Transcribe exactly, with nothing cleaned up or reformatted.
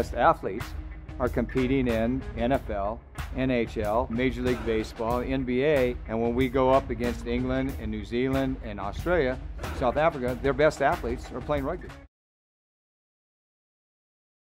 best athletes are competing in N F L, N H L, Major League Baseball, N B A, and when we go up against England and New Zealand and Australia, South Africa, their best athletes are playing rugby.